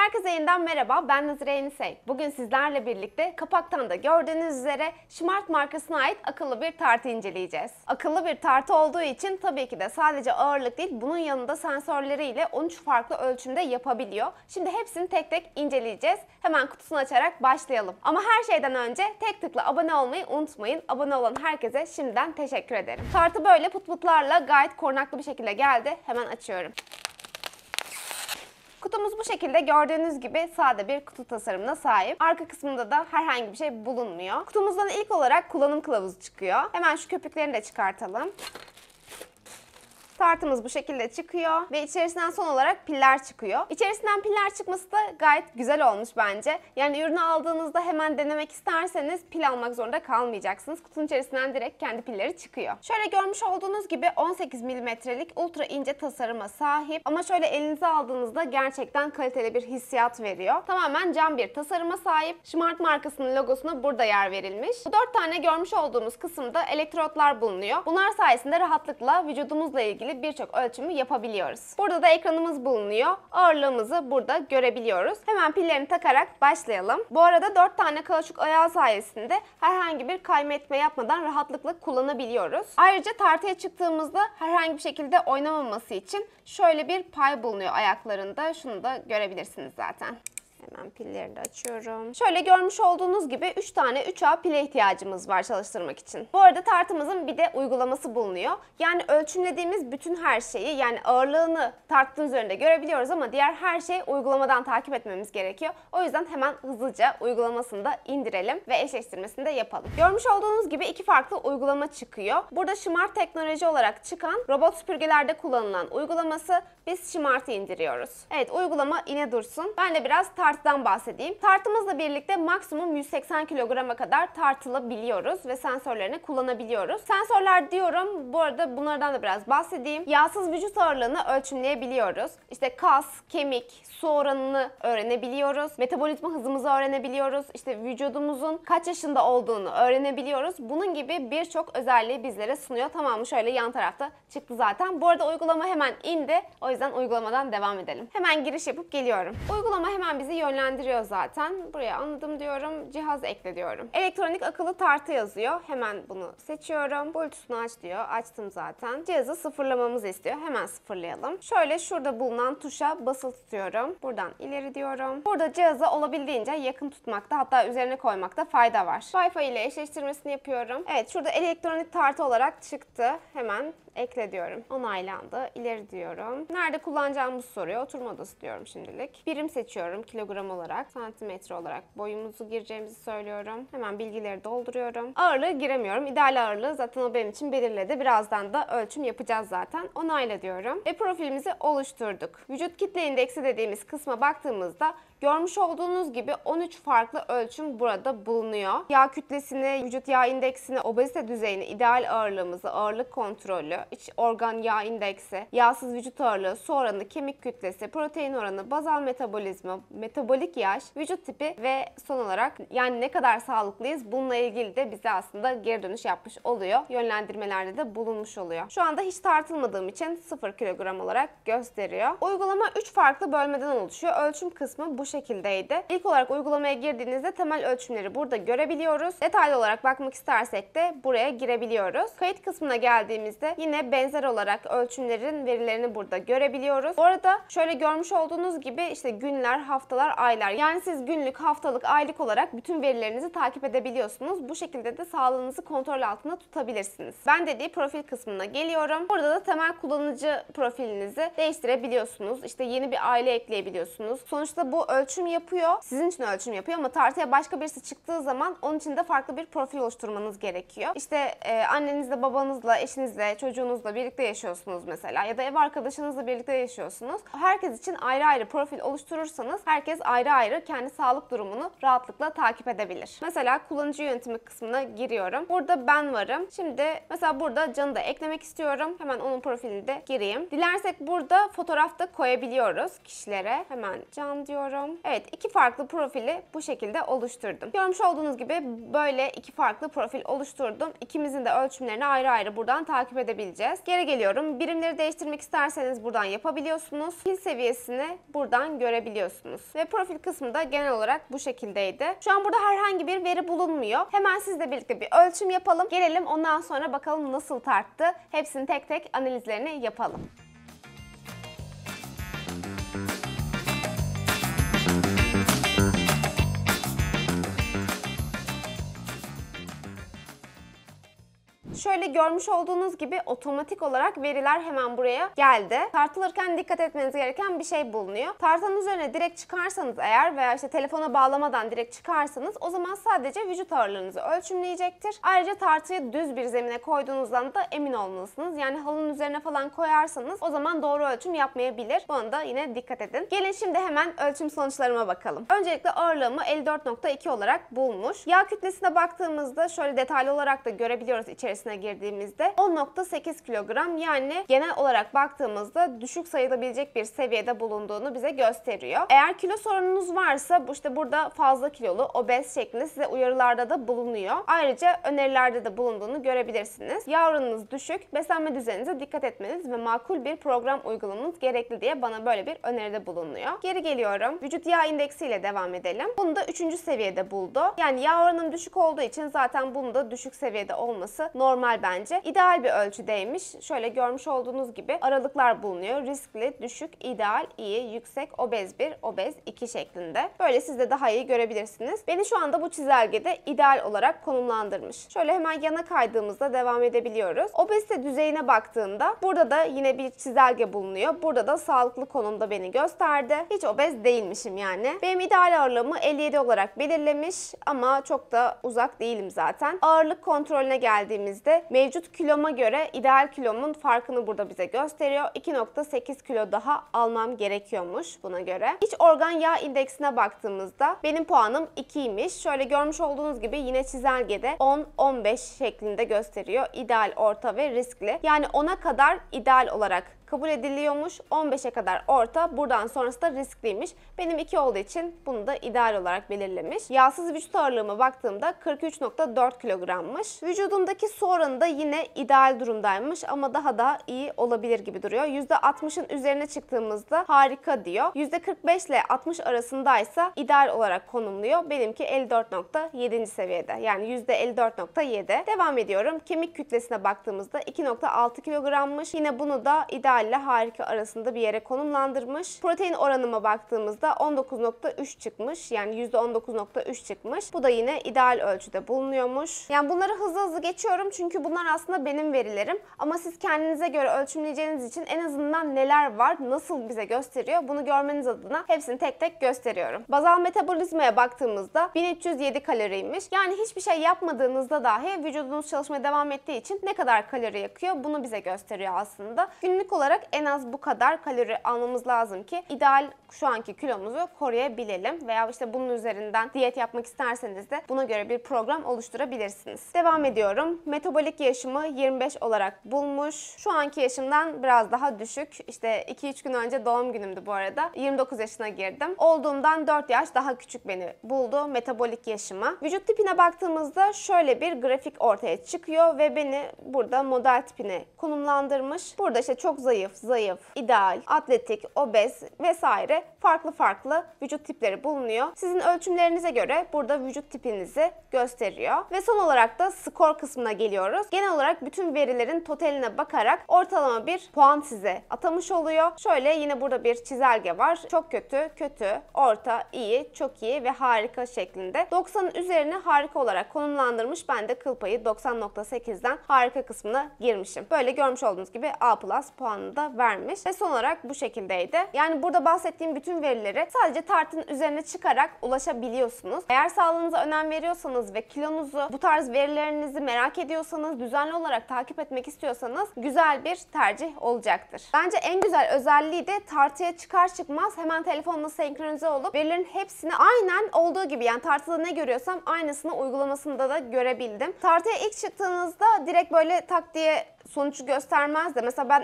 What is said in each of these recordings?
Herkese yeniden merhaba, ben Nazire Yenisey. Bugün sizlerle birlikte kapaktan da gördüğünüz üzere Smart markasına ait akıllı bir tartı inceleyeceğiz. Akıllı bir tartı olduğu için tabii ki de sadece ağırlık değil, bunun yanında sensörleriyle 13 farklı ölçümde yapabiliyor. Şimdi hepsini tek tek inceleyeceğiz. Hemen kutusunu açarak başlayalım. Ama her şeyden önce tek tıkla abone olmayı unutmayın. Abone olan herkese şimdiden teşekkür ederim. Tartı böyle pıt pıtlarla gayet korunaklı bir şekilde geldi. Hemen açıyorum. Kutumuz bu şekilde gördüğünüz gibi sade bir kutu tasarımına sahip. Arka kısmında da herhangi bir şey bulunmuyor. Kutumuzdan ilk olarak kullanım kılavuzu çıkıyor. Hemen şu köpüklerini de çıkartalım. Tartımız bu şekilde çıkıyor ve içerisinden son olarak piller çıkıyor. İçerisinden piller çıkması da gayet güzel olmuş bence. Yani ürünü aldığınızda hemen denemek isterseniz pil almak zorunda kalmayacaksınız. Kutunun içerisinden direkt kendi pilleri çıkıyor. Şöyle görmüş olduğunuz gibi 18 milimetrelik ultra ince tasarıma sahip ama şöyle elinize aldığınızda gerçekten kaliteli bir hissiyat veriyor. Tamamen cam bir tasarıma sahip. Smart markasının logosuna burada yer verilmiş. Bu 4 tane görmüş olduğumuz kısımda elektrotlar bulunuyor. Bunlar sayesinde rahatlıkla vücudumuzla ilgili birçok ölçümü yapabiliyoruz. Burada da ekranımız bulunuyor. Ağırlığımızı burada görebiliyoruz. Hemen pillerini takarak başlayalım. Bu arada 4 tane kauçuk ayağı sayesinde herhangi bir kayma etme yapmadan rahatlıkla kullanabiliyoruz. Ayrıca tartıya çıktığımızda herhangi bir şekilde oynamaması için şöyle bir pay bulunuyor ayaklarında. Şunu da görebilirsiniz zaten. Hemen pillerini de açıyorum. Şöyle görmüş olduğunuz gibi 3 tane 3A pile ihtiyacımız var çalıştırmak için. Bu arada tartımızın bir de uygulaması bulunuyor. Yani ölçümlediğimiz bütün her şeyi, yani ağırlığını tartının üzerinde görebiliyoruz ama diğer her şeyi uygulamadan takip etmemiz gerekiyor. O yüzden hemen hızlıca uygulamasını da indirelim ve eşleştirmesini de yapalım. Görmüş olduğunuz gibi 2 farklı uygulama çıkıyor. Burada Smart teknoloji olarak çıkan robot süpürgelerde kullanılan uygulaması, biz Smart'ı indiriyoruz. Evet, uygulama yine dursun. Ben de biraz tartıdan bahsedeyim. Tartımızla birlikte maksimum 180 kilograma kadar tartılabiliyoruz ve sensörlerini kullanabiliyoruz. Sensörler diyorum, bu arada bunlardan da biraz bahsedeyim. Yağsız vücut ağırlığını ölçümleyebiliyoruz. İşte kas, kemik, su oranını öğrenebiliyoruz. Metabolizma hızımızı öğrenebiliyoruz. İşte vücudumuzun kaç yaşında olduğunu öğrenebiliyoruz. Bunun gibi birçok özelliği bizlere sunuyor. Tamamı şöyle yan tarafta çıktı zaten. Bu arada uygulama hemen indi. O yüzden uygulamadan devam edelim. Hemen giriş yapıp geliyorum. Uygulama hemen bizi yönlendiriyor zaten. Buraya anladım diyorum. Cihaz ekle diyorum. Elektronik akıllı tartı yazıyor. Hemen bunu seçiyorum. Bluetooth'unu aç diyor. Açtım zaten. Cihazı sıfırlamamızı istiyor. Hemen sıfırlayalım. Şöyle şurada bulunan tuşa basılı tutuyorum. Buradan ileri diyorum. Burada cihazı olabildiğince yakın tutmakta, hatta üzerine koymakta fayda var. Wi-Fi ile eşleştirmesini yapıyorum. Evet, şurada elektronik tartı olarak çıktı. Hemen ekle diyorum. Onaylandı. İleri diyorum. Nerede kullanacağımızı soruyor. Oturma odası diyorum şimdilik. Birim seçiyorum kilogram olarak. Santimetre olarak boyumuzu gireceğimizi söylüyorum. Hemen bilgileri dolduruyorum. Ağırlığı giremiyorum. İdeal ağırlığı zaten o benim için belirledi. Birazdan da ölçüm yapacağız zaten. Onayla diyorum. Ve profilimizi oluşturduk. Vücut kitle indeksi dediğimiz kısma baktığımızda görmüş olduğunuz gibi 13 farklı ölçüm burada bulunuyor. Yağ kütlesini, vücut yağ indeksini, obezite düzeyini, ideal ağırlığımızı, ağırlık kontrolü, iç organ yağ indeksi, yağsız vücut ağırlığı, su oranı, kemik kütlesi, protein oranı, bazal metabolizma, metabolik yaş, vücut tipi ve son olarak yani ne kadar sağlıklıyız bununla ilgili de bize aslında geri dönüş yapmış oluyor. Yönlendirmelerde de bulunmuş oluyor. Şu anda hiç tartılmadığım için 0 kilogram olarak gösteriyor. Uygulama 3 farklı bölmeden oluşuyor. Ölçüm kısmı bu şekildeydi. İlk olarak uygulamaya girdiğinizde temel ölçümleri burada görebiliyoruz. Detaylı olarak bakmak istersek de buraya girebiliyoruz. Kayıt kısmına geldiğimizde yine benzer olarak ölçümlerin verilerini burada görebiliyoruz. Bu arada şöyle görmüş olduğunuz gibi işte günler, haftalar, aylar. Yani siz günlük, haftalık, aylık olarak bütün verilerinizi takip edebiliyorsunuz. Bu şekilde de sağlığınızı kontrol altında tutabilirsiniz. Ben dediği profil kısmına geliyorum. Burada da temel kullanıcı profilinizi değiştirebiliyorsunuz. İşte yeni bir aile ekleyebiliyorsunuz. Sonuçta bu ölçüm yapıyor. Sizin için ölçüm yapıyor ama tartıya başka birisi çıktığı zaman onun için de farklı bir profil oluşturmanız gerekiyor. İşte annenizle, babanızla, eşinizle, çocuğunuzla birlikte yaşıyorsunuz mesela ya da ev arkadaşınızla birlikte yaşıyorsunuz. Herkes için ayrı ayrı profil oluşturursanız herkes ayrı ayrı kendi sağlık durumunu rahatlıkla takip edebilir. Mesela kullanıcı yönetimi kısmına giriyorum. Burada ben varım. Şimdi mesela burada Can'ı da eklemek istiyorum. Hemen onun profilini de gireyim. Dilersek burada fotoğraf da koyabiliyoruz kişilere. Hemen Can diyorum. Evet, 2 farklı profili bu şekilde oluşturdum. Görmüş olduğunuz gibi böyle 2 farklı profil oluşturdum. İkimizin de ölçümlerini ayrı ayrı buradan takip edebileceğiz. Geri geliyorum. Birimleri değiştirmek isterseniz buradan yapabiliyorsunuz. Pil seviyesini buradan görebiliyorsunuz. Ve ve profil kısmı da genel olarak bu şekildeydi. Şu an burada herhangi bir veri bulunmuyor. Hemen sizle birlikte bir ölçüm yapalım. Gelelim ondan sonra bakalım nasıl tarttı. Hepsini tek tek analizlerini yapalım. Şöyle görmüş olduğunuz gibi otomatik olarak veriler hemen buraya geldi. Tartılırken dikkat etmeniz gereken bir şey bulunuyor. Tartanın üzerine direkt çıkarsanız eğer veya işte telefona bağlamadan direkt çıkarsanız o zaman sadece vücut ağırlığınızı ölçümleyecektir. Ayrıca tartıyı düz bir zemine koyduğunuzdan da emin olmalısınız. Yani halının üzerine falan koyarsanız o zaman doğru ölçüm yapmayabilir. Buna da yine dikkat edin. Gelin şimdi hemen ölçüm sonuçlarıma bakalım. Öncelikle ağırlığımı 54.2 olarak bulmuş. Yağ kütlesine baktığımızda şöyle detaylı olarak da görebiliyoruz içerisine girdiğimizde 10.8 kilogram, yani genel olarak baktığımızda düşük sayılabilecek bir seviyede bulunduğunu bize gösteriyor. Eğer kilo sorununuz varsa işte burada fazla kilolu, obez şeklinde size uyarılarda da bulunuyor. Ayrıca önerilerde de bulunduğunu görebilirsiniz. Yağ oranınız düşük, beslenme düzeninize dikkat etmeniz ve makul bir program uygulamanız gerekli diye bana böyle bir öneride bulunuyor. Geri geliyorum. Vücut yağ indeksiyle devam edelim. Bunu da 3. seviyede buldu. Yani yağ oranının düşük olduğu için zaten bunun da düşük seviyede olması normal bence. İdeal bir ölçüdeymiş. Şöyle görmüş olduğunuz gibi aralıklar bulunuyor. Riskli, düşük, ideal, iyi, yüksek, obez 1, obez 2 şeklinde. Böyle siz de daha iyi görebilirsiniz. Beni şu anda bu çizelgede ideal olarak konumlandırmış. Şöyle hemen yana kaydığımızda devam edebiliyoruz. Obezite düzeyine baktığımda burada da yine bir çizelge bulunuyor. Burada da sağlıklı konumda beni gösterdi. Hiç obez değilmişim yani. Benim ideal ağırlığımı 57 olarak belirlemiş ama çok da uzak değilim zaten. Ağırlık kontrolüne geldiğimizde mevcut kiloma göre ideal kilomun farkını burada bize gösteriyor. 2.8 kilo daha almam gerekiyormuş buna göre. İç organ yağ indeksine baktığımızda benim puanım 2'ymiş. Şöyle görmüş olduğunuz gibi yine çizelgede 10-15 şeklinde gösteriyor. İdeal, orta ve riskli. Yani 10'a kadar ideal olarak kabul ediliyormuş. 15'e kadar orta, buradan sonrası da riskliymiş. Benim 2 olduğu için bunu da ideal olarak belirlemiş. Yağsız vücut ağırlığıma baktığımda 43.4 kilogrammış. Vücudumdaki su oranı da yine ideal durumdaymış ama daha iyi olabilir gibi duruyor. %60'ın üzerine çıktığımızda harika diyor. %45 ile 60 arasındaysa ideal olarak konumluyor. Benimki 54.7. seviyede. Yani %54.7. Devam ediyorum. Kemik kütlesine baktığımızda 2.6 kilogrammış. Yine bunu da ideal ile harika arasında bir yere konumlandırmış. Protein oranıma baktığımızda 19.3 çıkmış. Yani %19.3 çıkmış. Bu da yine ideal ölçüde bulunuyormuş. Yani bunları hızlı geçiyorum çünkü bunlar aslında benim verilerim. Ama siz kendinize göre ölçümleyeceğiniz için en azından neler var, nasıl bize gösteriyor bunu görmeniz adına hepsini tek tek gösteriyorum. Bazal metabolizmaya baktığımızda 1307 kaloriymiş. Yani hiçbir şey yapmadığınızda dahi vücudunuz çalışmaya devam ettiği için ne kadar kalori yakıyor bunu bize gösteriyor aslında. Günlük olarak en az bu kadar kalori almamız lazım ki ideal şu anki kilomuzu koruyabilelim veya işte bunun üzerinden diyet yapmak isterseniz de buna göre bir program oluşturabilirsiniz. Devam ediyorum. Metabolik yaşımı 25 olarak bulmuş. Şu anki yaşımdan biraz daha düşük. İşte 2-3 gün önce doğum günümdü bu arada. 29 yaşına girdim. Olduğumdan 4 yaş daha küçük beni buldu metabolik yaşıma. Vücut tipine baktığımızda şöyle bir grafik ortaya çıkıyor ve beni burada model tipine konumlandırmış. Burada işte çok zayıf, ideal, atletik, obez vesaire farklı vücut tipleri bulunuyor. Sizin ölçümlerinize göre burada vücut tipinizi gösteriyor. Ve son olarak da skor kısmına geliyoruz. Genel olarak bütün verilerin totaline bakarak ortalama bir puan size atamış oluyor. Şöyle yine burada bir çizelge var. Çok kötü, orta, iyi, çok iyi ve harika şeklinde. 90'ın üzerine harika olarak konumlandırmış. Ben de kıl payı 90.8'den harika kısmına girmişim. Böyle görmüş olduğunuz gibi A+ puanını da vermiş. Ve son olarak bu şekildeydi. Yani burada bahsettiğim bütün verileri sadece tartının üzerine çıkarak ulaşabiliyorsunuz. Eğer sağlığınıza önem veriyorsanız ve kilonuzu, bu tarz verilerinizi merak ediyorsanız, düzenli olarak takip etmek istiyorsanız güzel bir tercih olacaktır. Bence en güzel özelliği de tartıya çıkar çıkmaz hemen telefonla senkronize olup verilerin hepsini aynen olduğu gibi, yani tartıda ne görüyorsam aynısını uygulamasında da görebildim. Tartıya ilk çıktığınızda direkt böyle tak diye sonucu göstermez de mesela ben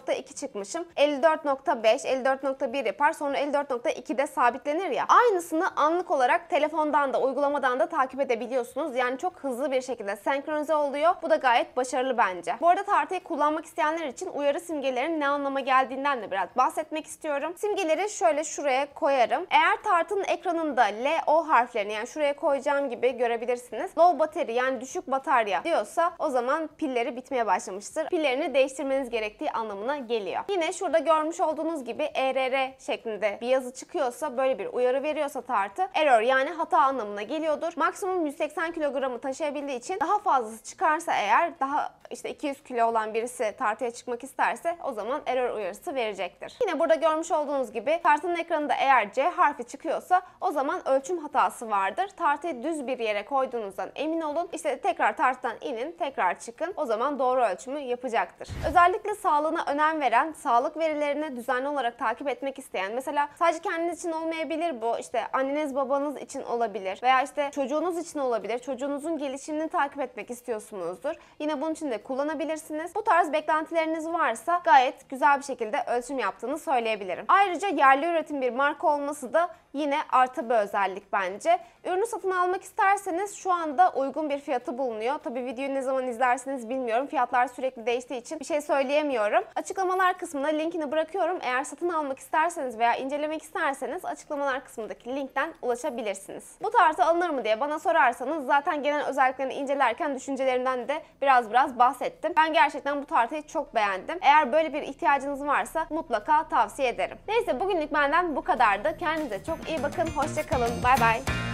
54.2 çıkmışım. 54.5, 54.1 yapar. Sonra 54.2'de sabitlenir ya. Aynısını anlık olarak telefondan da, uygulamadan da takip edebiliyorsunuz. Yani çok hızlı bir şekilde senkronize oluyor. Bu da gayet başarılı bence. Bu arada tartıyı kullanmak isteyenler için uyarı simgelerinin ne anlama geldiğinden de biraz bahsetmek istiyorum. Simgeleri şöyle şuraya koyarım. Eğer tartının ekranında LO harflerini, yani şuraya koyacağım gibi görebilirsiniz. Low battery, yani düşük batarya diyorsa o zaman pilleri bitmeye başlamıştır. Pillerini değiştirmeniz gerektiği anlamına geliyor. Yine şurada görmüş olduğunuz gibi ERR şeklinde bir yazı çıkıyorsa, böyle bir uyarı veriyorsa tartı, error yani hata anlamına geliyordur. Maksimum 180 kilogramı taşıyabildiği için daha fazlası çıkarsa eğer, daha işte 200 kilo olan birisi tartıya çıkmak isterse o zaman error uyarısı verecektir. Yine burada görmüş olduğunuz gibi tartının ekranında eğer C harfi çıkıyorsa o zaman ölçüm hatası vardır. Tartıyı düz bir yere koyduğunuzdan emin olun. İşte tekrar tartıdan inin, tekrar çıkın. O zaman doğru ölçümü yapacaktır. Özellikle sağlığına önem veren, sağlık verilerini düzenli olarak takip etmek isteyen, mesela sadece kendiniz için olmayabilir bu, işte anneniz babanız için olabilir veya işte çocuğunuz için olabilir. Çocuğunuzun gelişimini takip etmek istiyorsunuzdur. Yine bunun için de kullanabilirsiniz. Bu tarz beklentileriniz varsa gayet güzel bir şekilde ölçüm yaptığını söyleyebilirim. Ayrıca yerli üretim bir marka olması da yine artı bir özellik bence. Ürünü satın almak isterseniz şu anda uygun bir fiyatı bulunuyor. Tabii videoyu ne zaman izlersiniz bilmiyorum. Fiyatlar sürekli değiştiği için bir şey söyleyemiyorum. Açıklamalar kısmına linkini bırakıyorum. Eğer satın almak isterseniz veya incelemek isterseniz açıklamalar kısmındaki linkten ulaşabilirsiniz. Bu tartı alınır mı diye bana sorarsanız zaten genel özelliklerini incelerken düşüncelerimden de biraz bahsettim. Ben gerçekten bu tartıyı çok beğendim. Eğer böyle bir ihtiyacınız varsa mutlaka tavsiye ederim. Neyse, bugünlük benden bu kadardı. Kendinize çok iyi bakın. Hoşça kalın. Bay bay.